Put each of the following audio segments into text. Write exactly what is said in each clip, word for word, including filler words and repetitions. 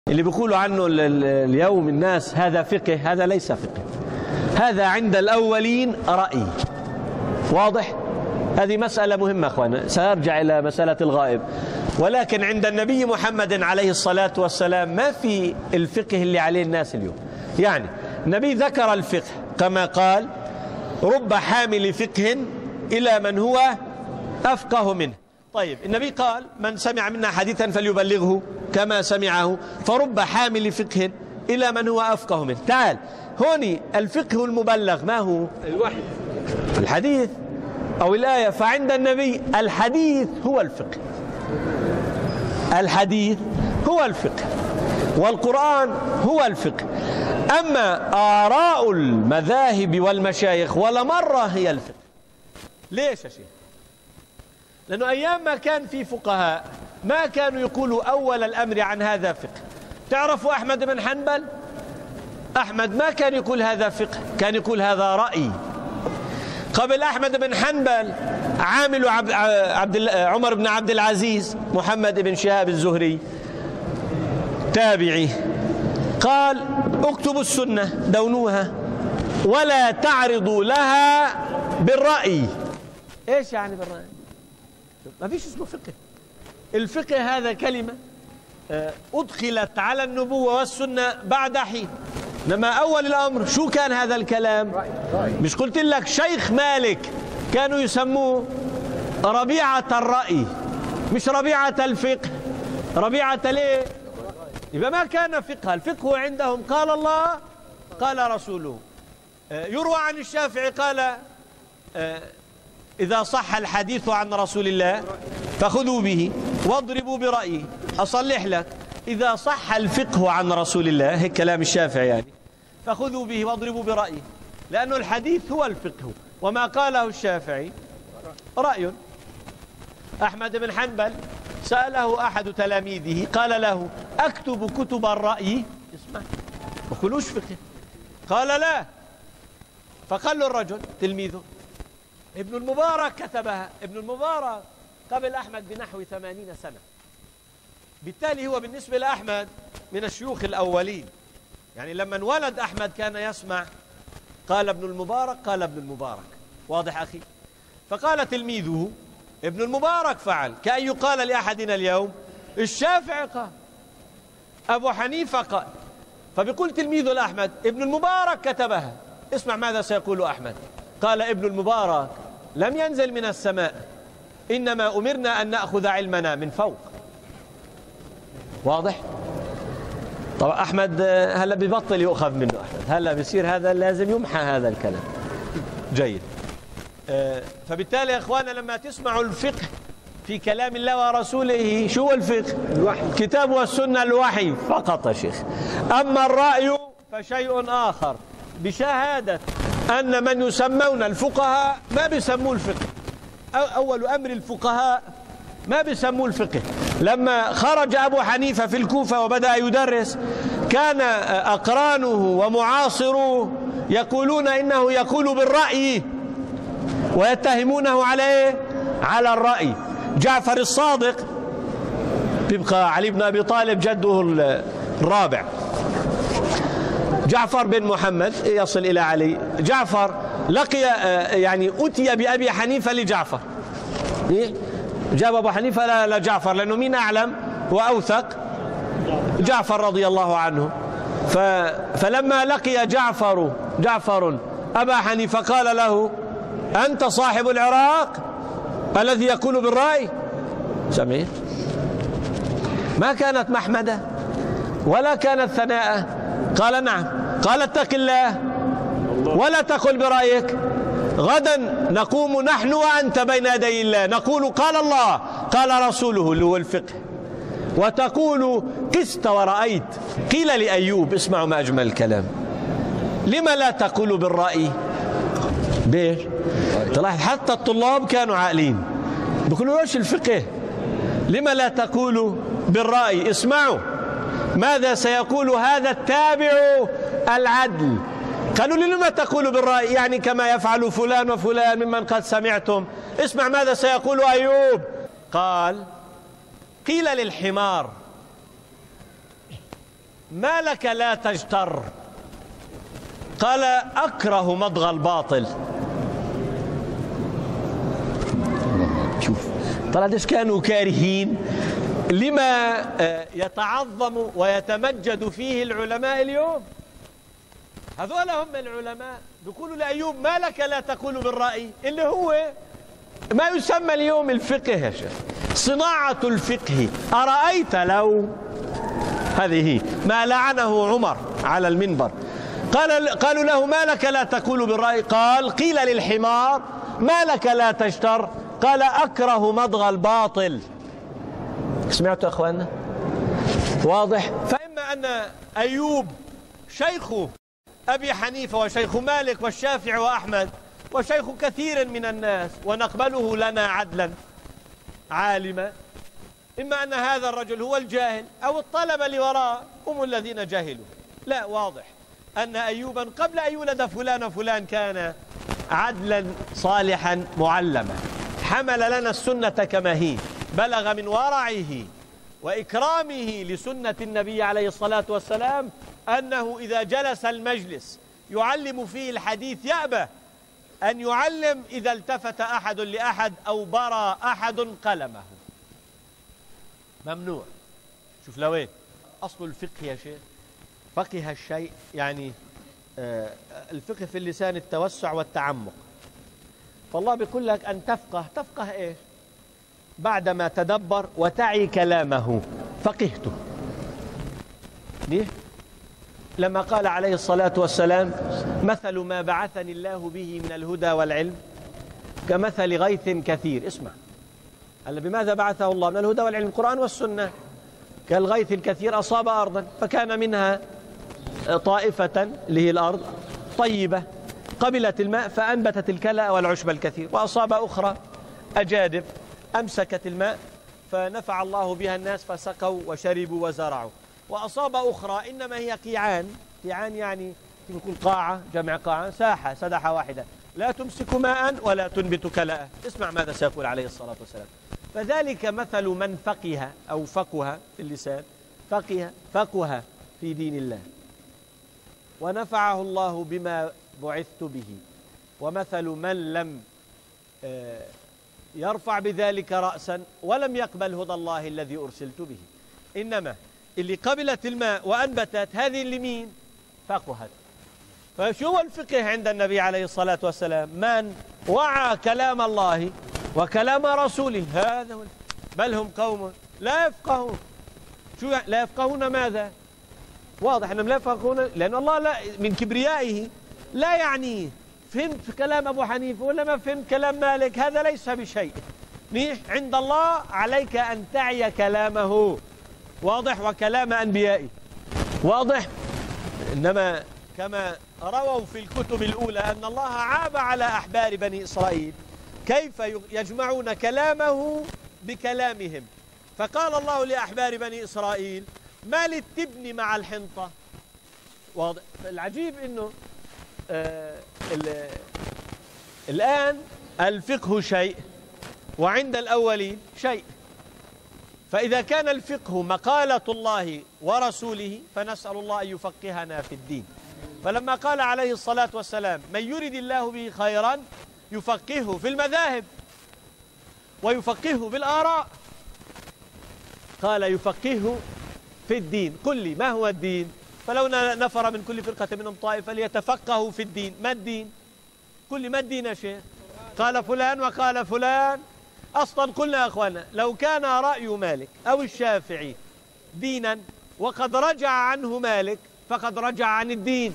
اللي بيقولوا عنه اليوم الناس هذا فقه، هذا ليس فقه، هذا عند الأولين رأي. واضح؟ هذه مسألة مهمة أخوانا، سأرجع إلى مسألة الغائب. ولكن عند النبي محمد عليه الصلاة والسلام ما في الفقه اللي عليه الناس اليوم. يعني النبي ذكر الفقه كما قال: رب حامل فقه إلى من هو أفقه منه. طيب النبي قال: من سمع منا حديثا فليبلغه كما سمعه، فرب حامل فقه إلى من هو أفقه منه. تعال هوني الفقه المبلغ ما هو؟ الوحي، الحديث أو الآية. فعند النبي الحديث هو الفقه، الحديث هو الفقه، والقرآن هو الفقه. أما آراء المذاهب والمشايخ ولا مرة هي الفقه. ليش يا شيخ؟ لأنه أيام ما كان في فقهاء ما كانوا يقولوا أول الأمر عن هذا فقه. تعرفوا أحمد بن حنبل؟ أحمد ما كان يقول هذا فقه، كان يقول هذا رأي. قبل أحمد بن حنبل عامل عبد عبد عمر بن عبد العزيز محمد بن شهاب الزهري تابعي قال: اكتبوا السنة دونوها ولا تعرضوا لها بالرأي. ايش يعني بالرأي؟ ما فيش اسمه فقه. الفقه هذا كلمة أدخلت على النبوة والسنة بعد حين. لما أول الأمر شو كان هذا الكلام؟ مش قلت لك شيخ مالك كانوا يسموه ربيعة الرأي، مش ربيعة الفقه، ربيعة ليه؟ يبقى ما كان فقه. الفقه عندهم قال الله قال رسوله. يروى عن الشافعي قال: إذا صح الحديث عن رسول الله فخذوا به واضربوا برأيه. أصلح لك: إذا صح الفقه عن رسول الله، هيك كلام الشافعي يعني، فخذوا به واضربوا برأيه، لأنه الحديث هو الفقه، وما قاله الشافعي رأي. أحمد بن حنبل سأله أحد تلاميذه قال له: أكتب كتب الرأي؟ اسمع، ما كلوش فقه. قال: لا. فقال له الرجل تلميذه: ابن المبارك كتبها. ابن المبارك قبل أحمد بنحو ثمانين سنة، بالتالي هو بالنسبة لأحمد من الشيوخ الأولين. يعني لما انولد أحمد كان يسمع قال ابن المبارك قال ابن المبارك. واضح أخي؟ فقال تلميذه: ابن المبارك فعل، كأن يقال لأحدنا اليوم الشافعي قال، أبو حنيفة قال. فبيقول تلميذه لأحمد: ابن المبارك كتبها. اسمع ماذا سيقول أحمد. قال ابن المبارك: لم ينزل من السماء، إنما أمرنا أن نأخذ علمنا من فوق. واضح؟ طبعا أحمد هلا ببطل يؤخذ منه. أحمد هلا بيصير هذا لازم يمحى هذا الكلام. جيد. فبالتالي يا إخوانا لما تسمعوا الفقه في كلام الله ورسوله، شو هو الفقه؟ الوحي، الكتاب والسنة، الوحي فقط يا شيخ. أما الرأي فشيء آخر، بشهادة أن من يسمون الفقهاء ما بيسموه الفقه. أول أمر الفقهاء ما بيسموه الفقه. لما خرج أبو حنيفة في الكوفة وبدأ يدرس، كان أقرانه ومعاصروه يقولون إنه يقول بالرأي ويتهمونه على إيه؟ على الرأي. جعفر الصادق، بيبقى علي بن أبي طالب جده الرابع، جعفر بن محمد يصل إلى علي. جعفر لقي يعني أتي بأبي حنيفة لجعفر، جاب أبو حنيفة لجعفر، لأنه مين أعلم وأوثق؟ جعفر رضي الله عنه. فلما لقي جعفر جعفر أبا حنيفة قال له: أنت صاحب العراق الذي يقول بالرأي؟ سمعت؟ ما كانت محمدة ولا كانت ثناء. قال: نعم. قال: اتق الله ولا تقل برأيك، غدا نقوم نحن وأنت بين يدي الله نقول قال الله قال رسوله، اللي هو الفقه، وتقول قست ورأيت. قيل لأيوب، اسمعوا ما أجمل الكلام: لما لا تقول بالرأي؟ بيش طلع حتى الطلاب كانوا عاقلين، بيقولوا ايش الفقه؟ لما لا تقول بالرأي؟ اسمعوا ماذا سيقول هذا التابع العدل. قالوا لي: لما تقول بالرأي؟ يعني كما يفعل فلان وفلان ممن قد سمعتم. اسمع ماذا سيقول أيوب. قال: قيل للحمار ما لك لا تجتر؟ قال أكره مضغ الباطل. شوف طلع قديش كانوا كارهين لما يتعظم ويتمجد فيه العلماء اليوم. هذول هم العلماء بيقولوا لأيوب ما لك لا تقول بالرأي، اللي هو ما يسمى اليوم الفقه يا شيخ، صناعة الفقه. أرأيت لو، هذه ما لعنه عمر على المنبر. قال قالوا له ما لك لا تقول بالرأي؟ قال قيل للحمار ما لك لا تجتر؟ قال أكره مضغ الباطل. سمعتوا يا أخواننا؟ واضح؟ فإما أن أيوب شيخ أبي حنيفة وشيخ مالك والشافعي وأحمد وشيخ كثير من الناس ونقبله لنا عدلا عالما، إما أن هذا الرجل هو الجاهل أو الطلبة اللي وراء هم الذين جهلوا. لا، واضح أن أيوبا قبل أن يولد فلان وفلان كان عدلا صالحا معلما، حمل لنا السنة كما هي، بلغ من ورعه وإكرامه لسنة النبي عليه الصلاة والسلام أنه إذا جلس المجلس يعلم فيه الحديث يأبى أن يعلم إذا التفت أحد لأحد أو برى أحد قلمه، ممنوع. شوف لوين أصل الفقه يا شيخ، فقه الشيء يعني آه الفقه في اللسان التوسع والتعمق. فالله بيقول لك أن تفقه، تفقه إيش؟ بعدما تدبر وتعي كلامه فقهته. ليه؟ لما قال عليه الصلاة والسلام مثل ما بعثني الله به من الهدى والعلم كمثل غيث كثير. اسمع، قال بماذا بعثه الله؟ من الهدى والعلم، القرآن والسنة. كالغيث الكثير أصاب أرضا فكان منها طائفة اللي هي الأرض طيبة قبلت الماء فأنبتت الكلأ والعشب الكثير، وأصاب أخرى أجادب أمسكت الماء فنفع الله بها الناس فسقوا وشربوا وزرعوا، وأصاب أخرى إنما هي قيعان. قيعان يعني يكون قاعة، جمع قاعة، ساحة، سدحة واحدة لا تمسك ماء ولا تنبت كلأ. اسمع ماذا سيقول عليه الصلاة والسلام. فذلك مثل من فقه أو فقه في اللسان، فقه فقه في دين الله ونفعه الله بما بعثت به، ومثل من لم يرفع بذلك رأسا ولم يقبل هدى الله الذي أرسلت به. إنما اللي قبلت الماء وأنبتت هذه اللي مين؟ فقهت. فشو هو الفقه عند النبي عليه الصلاة والسلام؟ من وعى كلام الله وكلام رسوله، هذا هو. بل هم قوم لا يفقهون. شو لا يفقهون؟ ماذا؟ واضح أنهم لا يفقهون لأن الله لا من كبريائه لا يعنيه فهمت كلام أبو حنيفة ولا ما فهمت كلام مالك، هذا ليس بشيء. منيح عند الله عليك أن تعي كلامه، واضح، وكلام أنبيائه، واضح. إنما كما رووا في الكتب الأولى أن الله عاب على أحبار بني إسرائيل كيف يجمعون كلامه بكلامهم، فقال الله لأحبار بني إسرائيل ما للتبن مع الحنطة. واضح. العجيب أنه آه الآن الفقه شيء وعند الأولين شيء، فإذا كان الفقه مقالة الله ورسوله فنسأل الله أن يفقهنا في الدين. فلما قال عليه الصلاة والسلام من يرد الله به خيرا يفقهه في المذاهب ويفقهه بالآراء، قال يفقهه في الدين. قل لي ما هو الدين؟ فلو نفر من كل فرقة منهم طائفة ليتفقهوا في الدين. ما الدين؟ قل لي ما الدين يا شيخ؟ قال فلان وقال فلان. أصلا قلنا يا أخوانا لو كان رأي مالك أو الشافعي دينا وقد رجع عنه مالك فقد رجع عن الدين،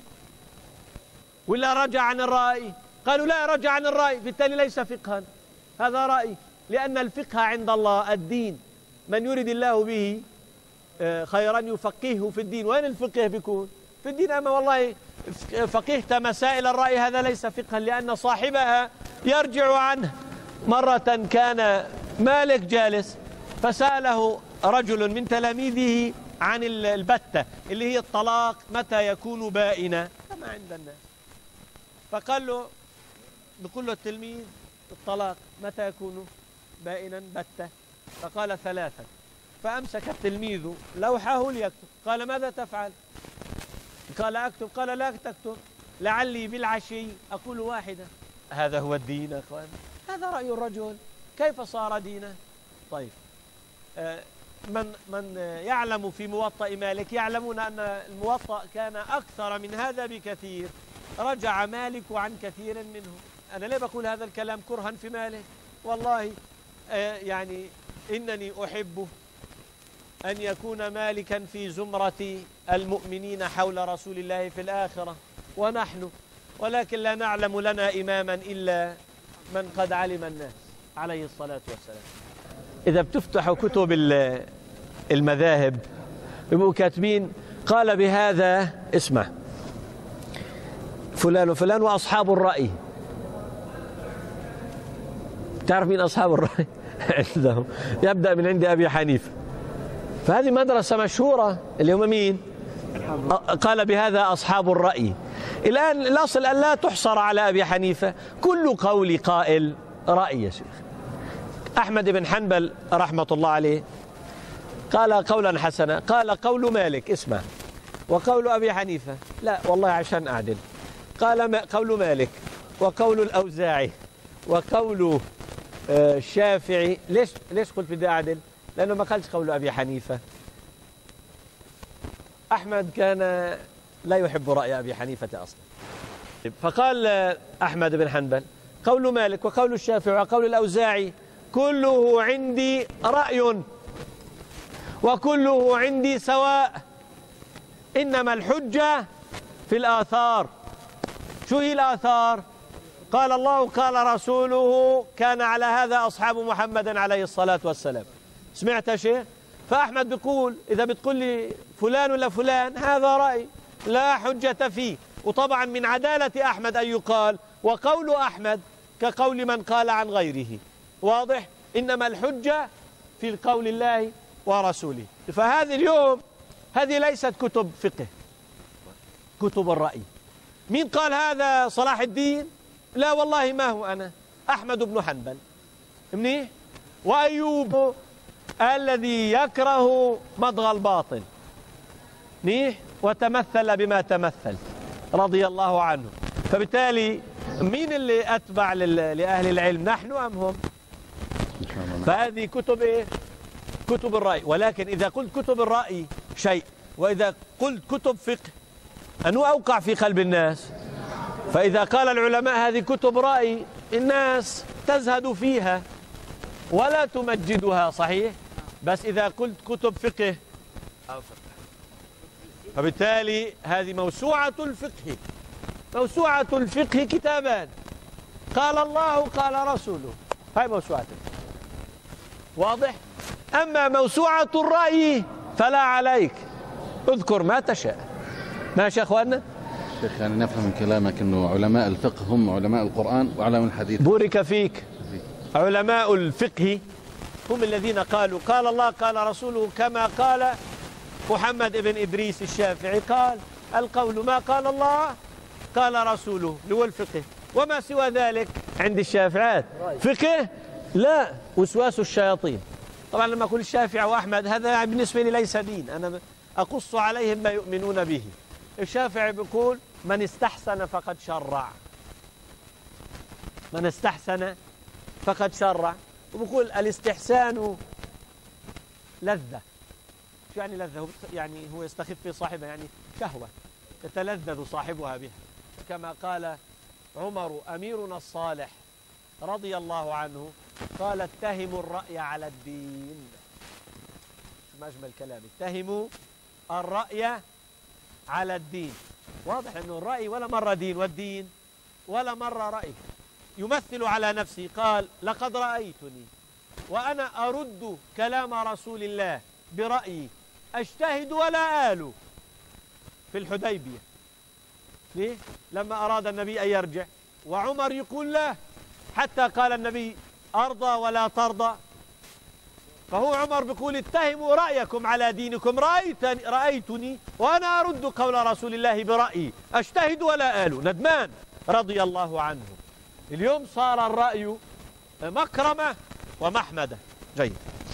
ولا رجع عن الرأي؟ قالوا لا، رجع عن الرأي، بالتالي ليس فقها، هذا رأي، لأن الفقه عند الله الدين. من يريد الله به خيرا يفقهه في الدين. وين الفقه بيكون؟ في الدين. أما والله فقهت مسائل الرأي هذا ليس فقها، لأن صاحبها يرجع عنه. مرة كان مالك جالس فسأله رجل من تلاميذه عن البتة اللي هي الطلاق متى يكون بائنا كما عند الناس، فقال له بيقول له التلميذ الطلاق متى يكون بائنا بتة؟ فقال ثلاثا. فأمسك التلميذ لوحه ليكتب. قال ماذا تفعل؟ قال أكتب. قال لا تكتب، لعلي بالعشي أقول واحدة. هذا هو الدين يا أخوان، هذا رأي الرجل، كيف صار دينا؟ طيب، من من يعلم في موطأ مالك يعلمون أن الموطأ كان أكثر من هذا بكثير، رجع مالك عن كثير منه. أنا ليه بقول هذا الكلام كرها في مالك؟ والله يعني إنني أحب أن يكون مالكا في زمرة المؤمنين حول رسول الله في الآخرة ونحن، ولكن لا نعلم لنا إماما إلا من قد علم الناس عليه الصلاة والسلام. إذا بتفتحوا كتب المذاهب يبقوا كاتبين قال بهذا، اسمع، فلان وفلان وأصحاب الرأي. تعرف مين أصحاب الرأي؟ عندهم يبدأ من عند أبي حنيفة، فهذه مدرسة مشهورة اللي هم مين؟ قال بهذا أصحاب الرأي. الآن الأصل أن لا تحصر على أبي حنيفة، كل قول قائل رأي يا شيخ. أحمد بن حنبل رحمة الله عليه قال قولا حسنا، قال قول مالك، اسمع، وقول أبي حنيفة، لا والله عشان أعدل، قال ما قول مالك وقول الأوزاعي وقول الشافعي. ليش ليش قلت بدي أعدل؟ لأنه ما قالش قول أبي حنيفة. أحمد كان لا يحب رأي أبي حنيفة أصلا، فقال أحمد بن حنبل قول مالك وقول الشافعي وقول الأوزاعي كله عندي رأي وكله عندي سواء، إنما الحجة في الآثار. شو هي الآثار؟ قال الله قال رسوله، كان على هذا أصحاب محمد عليه الصلاة والسلام. سمعت شيء؟ فأحمد بيقول إذا بتقول لي فلان ولا فلان هذا رأي لا حجة فيه. وطبعا من عدالة أحمد أن يقال وقول أحمد كقول من قال عن غيره، واضح؟ إنما الحجة في قول الله ورسوله. فهذه اليوم هذه ليست كتب فقه، كتب الرأي. مين قال هذا؟ صلاح الدين؟ لا والله ما هو أنا، أحمد بن حنبل منيح، وأيوب الذي يكره مضغ الباطل منيح وتمثل بما تمثل رضي الله عنه. فبالتالي مين اللي أتبع لأهل العلم، نحن أم هم؟ فهذه كتب إيه؟ كتب الرأي. ولكن إذا قلت كتب الرأي شيء، وإذا قلت كتب فقه أنه أوقع في قلب الناس. فإذا قال العلماء هذه كتب رأي الناس تزهد فيها ولا تمجدها، صحيح؟ بس إذا قلت كتب فقه فبالتالي هذه موسوعة الفقه. موسوعة الفقه كتابان، قال الله قال رسوله، هاي موسوعة الفقه، واضح؟ أما موسوعة الرأي فلا عليك، اذكر ما تشاء. ماشي يا أخواننا؟ شيخ يعني نفهم من كلامك أنه علماء الفقه هم علماء القرآن وعلماء الحديث. بورك فيك. علماء الفقه هم الذين قالوا قال الله قال رسوله، كما قال محمد بن إدريس الشافعي، قال القول ما قال الله قال رسوله، اللي هو الفقه. وما سوى ذلك عند الشافعيات فقه لا، وسواس الشياطين. طبعا لما أقول الشافعي وأحمد هذا بالنسبة لي ليس دين، أنا أقص عليهم ما يؤمنون به. الشافعي بيقول من استحسن فقد شرع، من استحسن فقد شرع. وبقول الاستحسان لذة. شو يعني لذة؟ يعني هو يستخف في صاحبها، يعني شهوة يتلذذ صاحبها بها، كما قال عمر أميرنا الصالح رضي الله عنه، قال اتهموا الرأي على الدين. ما أجمل كلام، اتهموا الرأي على الدين. واضح أنه الرأي ولا مرة دين، والدين ولا مرة رأي. يمثل على نفسه، قال لقد رأيتني وأنا أرد كلام رسول الله برأيي أجتهد ولا آل في الحديبية. ليه؟ لما أراد النبي أن يرجع وعمر يقول له، حتى قال النبي أرضى ولا ترضى. فهو عمر بيقول اتهموا رأيكم على دينكم، رأيتني, رأيتني وأنا أرد قول رسول الله برأيي أجتهد ولا آل. ندمان رضي الله عنه. اليوم صار الرأي مكرمة ومحمدة. جيد.